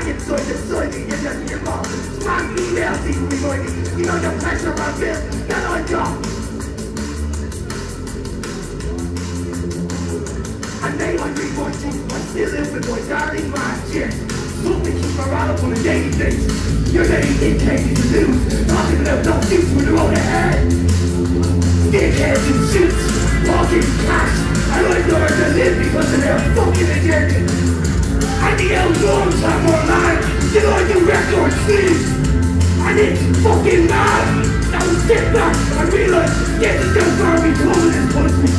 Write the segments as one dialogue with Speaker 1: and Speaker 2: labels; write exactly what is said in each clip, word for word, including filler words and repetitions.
Speaker 1: get soy to soybean, you just your mom. Smart emails, even before me. You know the pressure I feel, not on top. I made my dream more true, but still live with my darling my shit. Look me keep my ride up on a daily basis. You're letting it take to lose. Talking about no suits when they're on ahead. Dickheads in suits, walking cash. I don't know where to live because of their fucking agenda. And the L norms have more life than all the record sleeves. And it's fucking mad. Now we sit back and realize this is just far me calling this punishment.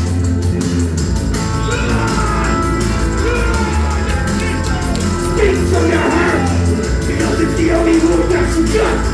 Speaker 1: Speak from your heart, because it's the only road that's just.